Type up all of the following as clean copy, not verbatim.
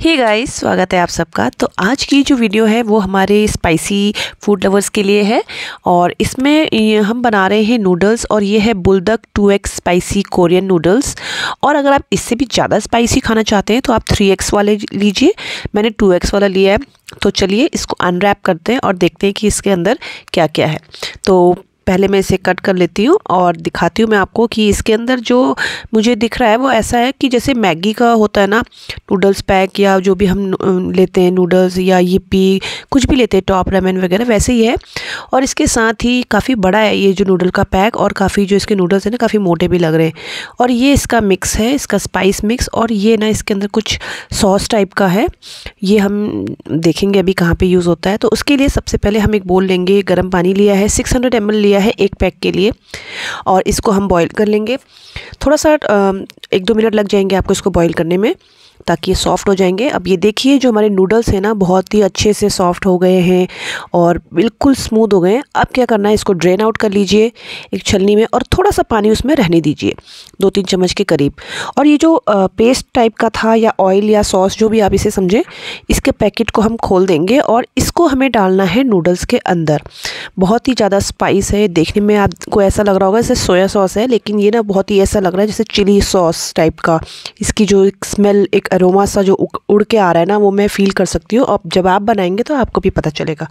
Hey guys, स्वागत है आप सबका। तो आज की जो वीडियो है वो हमारे स्पाइसी फूड लवर्स के लिए है और इसमें हम बना रहे हैं नूडल्स और ये है bulldog 2x spicy Korean noodles. और अगर आप इससे भी ज़्यादा स्पाइसी खाना चाहते हैं तो आप 3x वाले लीजिए। मैंने 2x वाला लिया है। तो चलिए इसको अनरैप करते हैं और देखते हैं कि इसके अंदर क्या क्या है। तो पहले मैं इसे कट कर लेती हूँ और दिखाती हूँ मैं आपको कि इसके अंदर जो मुझे दिख रहा है वो ऐसा है कि जैसे मैगी का होता है ना नूडल्स पैक, या जो भी हम लेते हैं नूडल्स या यिप्पी कुछ भी लेते हैं, टॉप रामेन वगैरह, वैसे ही है। और इसके साथ ही काफ़ी बड़ा है ये जो नूडल का पैक, और काफ़ी जो इसके नूडल्स हैं ना काफ़ी मोटे भी लग रहे हैं। और ये इसका मिक्स है, इसका स्पाइस मिक्स। और ये ना इसके अंदर कुछ सॉस टाइप का है, ये हम देखेंगे अभी कहाँ पे यूज़ होता है। तो उसके लिए सबसे पहले हम एक बोल लेंगे, गर्म पानी लिया है, 600 ml लिया है एक पैक के लिए, और इसको हम बॉईल कर लेंगे। थोड़ा सा 1-2 मिनट लग जाएंगे आपको इसको बॉईल करने में, ताकि ये सॉफ्ट हो जाएंगे। अब ये देखिए जो हमारे नूडल्स हैं ना बहुत ही अच्छे से सॉफ्ट हो गए हैं और बिल्कुल स्मूथ हो गए हैं। अब क्या करना है, इसको ड्रेन आउट कर लीजिए एक छलनी में और थोड़ा सा पानी उसमें रहने दीजिए, 2-3 चम्मच के करीब। और ये जो पेस्ट टाइप का था या ऑयल या सॉस जो भी आप इसे समझें, इसके पैकेट को हम खोल देंगे और इसको हमें डालना है नूडल्स के अंदर। बहुत ही ज़्यादा स्पाइस है, देखने में आपको ऐसा लग रहा होगा जैसे सोया सॉस है, लेकिन ये ना बहुत ही ऐसा लग रहा है जैसे चिली सॉस टाइप का। इसकी जो स्मेल, एक अरोमा सा जो उड़ के आ रहा है ना, वो मैं फील कर सकती हूँ। अब जब आप बनाएंगे तो आपको भी पता चलेगा।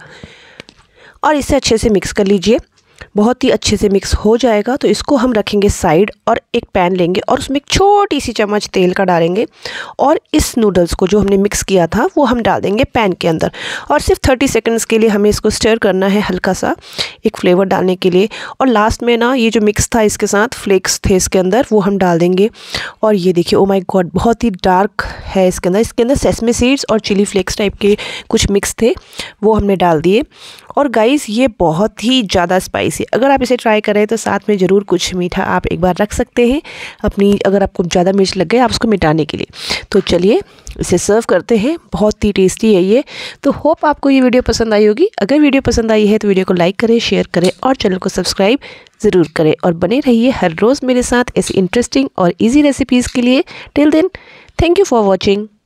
और इसे अच्छे से मिक्स कर लीजिए। बहुत ही अच्छे से मिक्स हो जाएगा तो इसको हम रखेंगे साइड, और एक पैन लेंगे और उसमें एक छोटी सी चम्मच तेल का डालेंगे और इस नूडल्स को जो हमने मिक्स किया था वो हम डाल देंगे पैन के अंदर। और सिर्फ 30 सेकंड्स के लिए हमें इसको स्टर करना है हल्का सा, एक फ्लेवर डालने के लिए। और लास्ट में ना ये जो मिक्स था इसके साथ फ्लेक्स थे इसके अंदर, वो हम डाल देंगे। और ये देखिए, ओ माय गॉड, बहुत ही डार्क है इसके अंदर। इसके अंदर सेसमे सीड्स और चिली फ्लेक्स टाइप के कुछ मिक्स थे, वो हमने डाल दिए। और गाइस ये बहुत ही ज़्यादा स्पाइसी, अगर आप इसे ट्राई करें तो साथ में ज़रूर कुछ मीठा आप एक बार रख सकते हैं अपनी, अगर आपको ज़्यादा मिर्च लग गए आप उसको मिटाने के लिए। तो चलिए इसे सर्व करते हैं, बहुत ही टेस्टी है ये। तो होप आपको ये वीडियो पसंद आई होगी। अगर वीडियो पसंद आई है तो वीडियो को लाइक करें, शेयर करें और चैनल को सब्सक्राइब ज़रूर करें। और बने रहिए हर रोज़ मेरे साथ ऐसी इंटरेस्टिंग और ईजी रेसिपीज़ के लिए। Till then, thank you for watching.